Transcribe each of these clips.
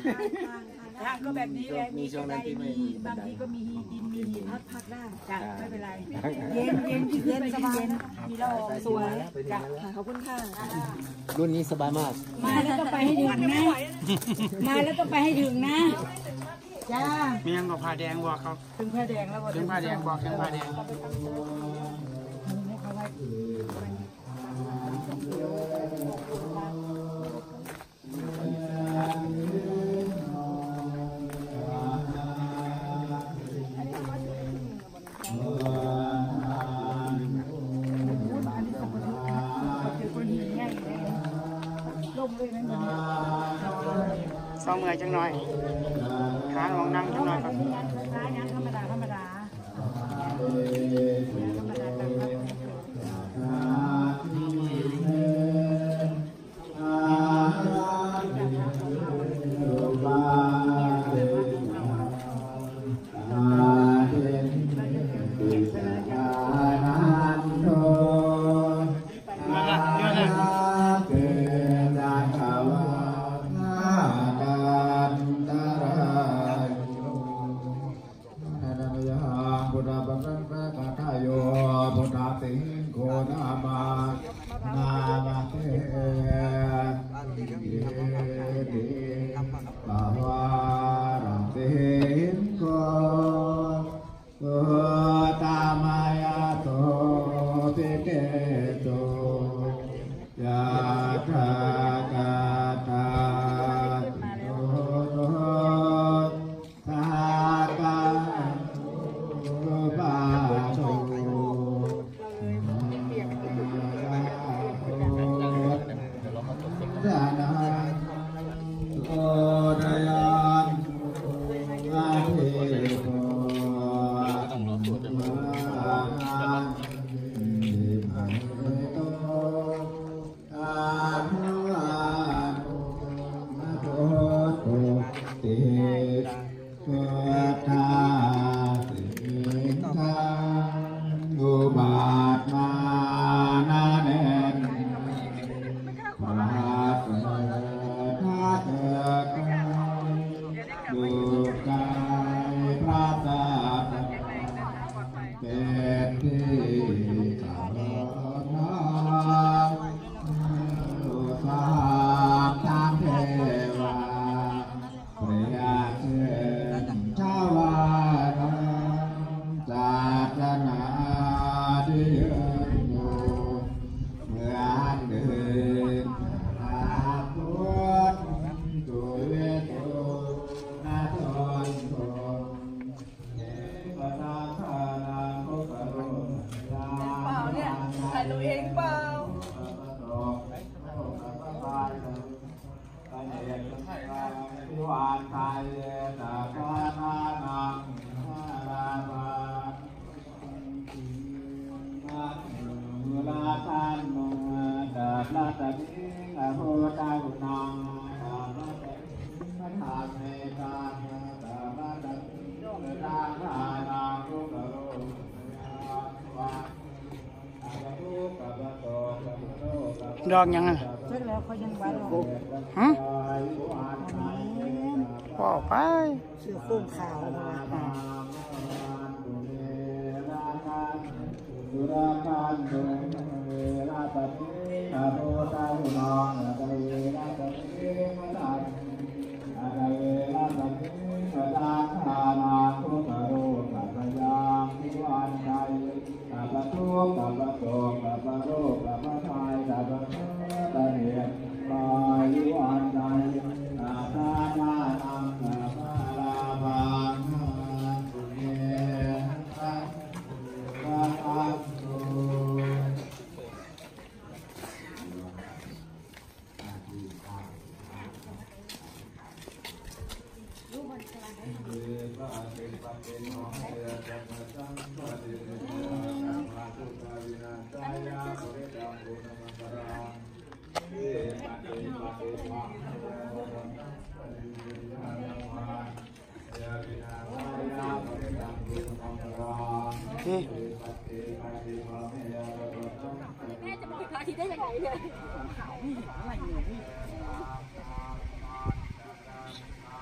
ทางก็แบบนี้แหละมีช่วงนั้นที่ไม่บางทีก็มีดินมีพักได้จ้ะไม่เป็นไรเย็นสบายมีเราสวยจ้ะขอบคุณค่ะรุ่นนี้สบายมากมาแล้วก็ไปให้ถึงนะมาแล้วก็ไปให้ถึงนะจ้ามียังบอกผ้าแดงบอกเขาถึงผ้าแดงแล้วถึงผ้าแดงบอกถึงผ้าแดงเมื่อยจังหน่อยขาลองนั่งจังหน่อยครับธรรมดาดอกยังไงเสร็จแล้วเขายังไว้หรอพ่อไปเสื้อโค้งขาวแม่จะมองพระอาทิตย์ได้ยังไงเนี่ยขาวนี่อะไรอยู่นี่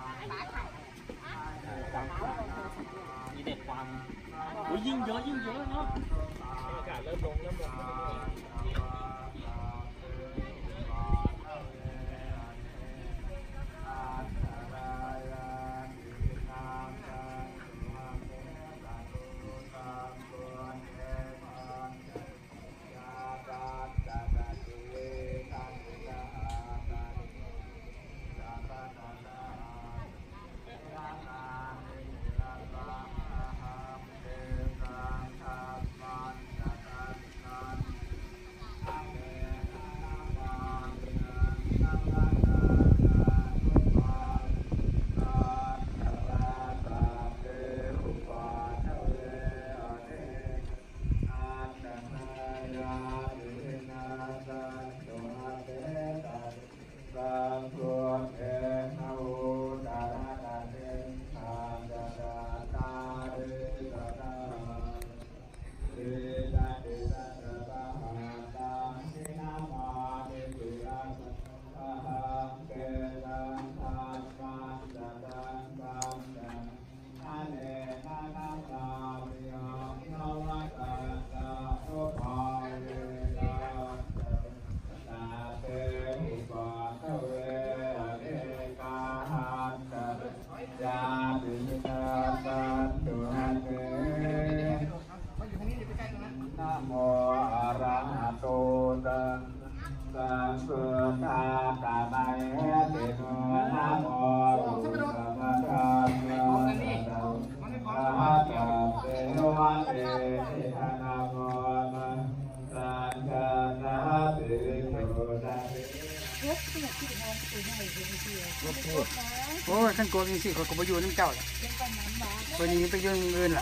โอ้ยขั้นโกงสิเขาก็ไปอยู่น้ำเจ้าแหละวันนี้ไปยื่นเงินล่ะ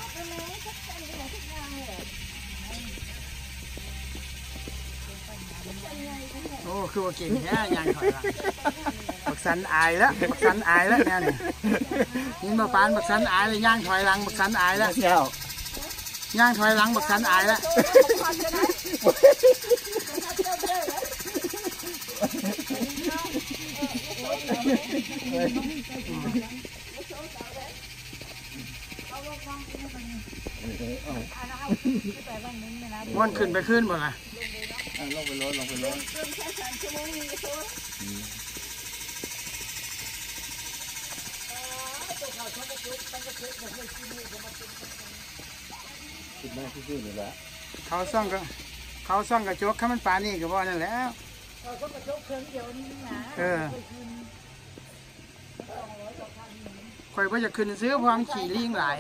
โอ้คือว่าเก่งแค่ยังถอยหลังบักสันอายแล้วบักสันอายแล้วแน่นี่ยินมาปานบักสันอายเลยย่างถอยหลังบักสันอายแล้วย่างถอยหลังบักสันอายแล้ววนขึ้นไปขึ้นหมดละลงไปรถเขาซ่องกระจกข้ามันปานี่ก็บ่นั่นแล้วข่อยว่าจะขึ้นซื้อพร้อมขี่ลิงหลาย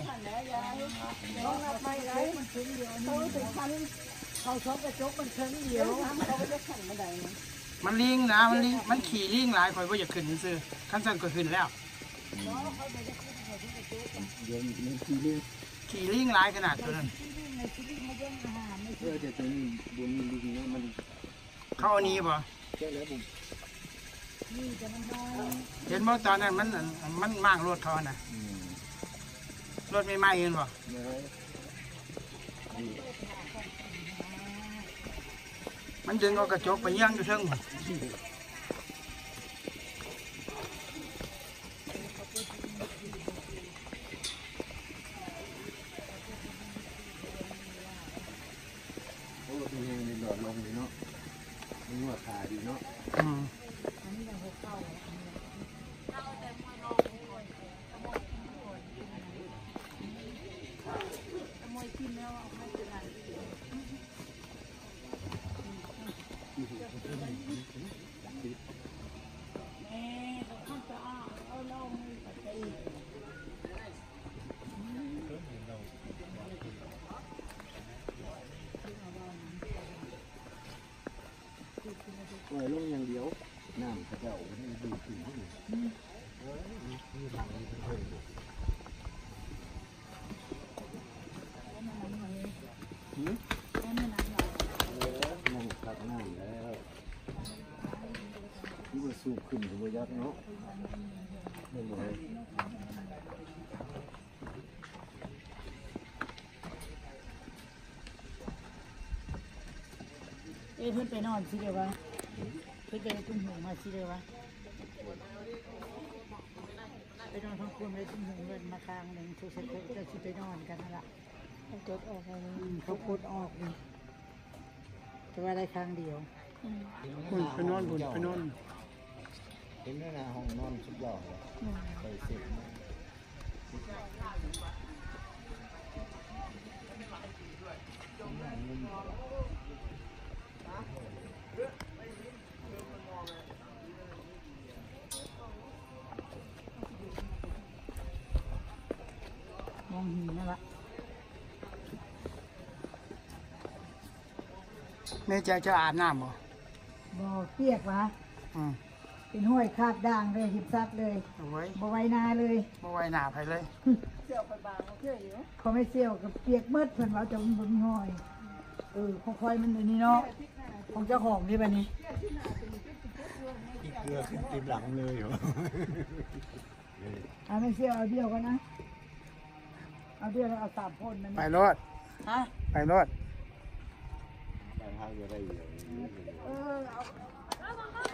มันลิงนะมันขี่ลิงหลายข่อยว่าจะขึ้นซื้อขั้นสั้นก็ขึ้นแล้วขี่ลิงหลายขนาดตัวนั้นเขาเอานี้ป่ะเห็นว่าตอนนั้นมันมากรถเขาน่ะรถไม่ไหม้เห็นป่ะมันดึงเอากระจกไปย่างอยู่เทิงลงอย่างเดียวน้ำกระเจ้าให้ดูถึงที่นี่นั่งตักน้ำแล้วนี่มันสูบขึ้นถึงระยะเนาะไม่ไหวเพื่อนไปนอนสิเดี๋ยววะเพื่อนไปตุ้มหูมาสิเดี๋ยววะไปนอนท้องคืนเลยตุ้มหูเงินมาทางหนึ่งทุกสัปดาห์จะไปนอนกันนั่นแหละเขากดออกเลยเขากดออกเลยแต่ว่าได้ครั้งเดียวไปนอนไปนอนเห็นหน้าห้องนอนสุดยอดเลยไปเสร็จมองหินนั่นแหละแม่ใจจะอาบน้ำบ่เปียกวะเป็นห้วยคาบด่างเลยหิบซัดเลยบ่ไว้นาเลยบ่ไว้หนาไปเลยเสี่ยวไปบางเชื่ออยู่เขาไม่เสี่ยวกับเปียกเบิดเพิ่นว่าจะบนห้อยค่อยมันอยู่นี่เนาะของเจ้าของนี่แบบนี้เรือขึ้นตีนหลังเลยเหรอไม่เชื่อเอาเดียวกันนะเอาเดียวเอา3 คนนะไปรถฮะไปรถไปทางเรือได้อยู่เอา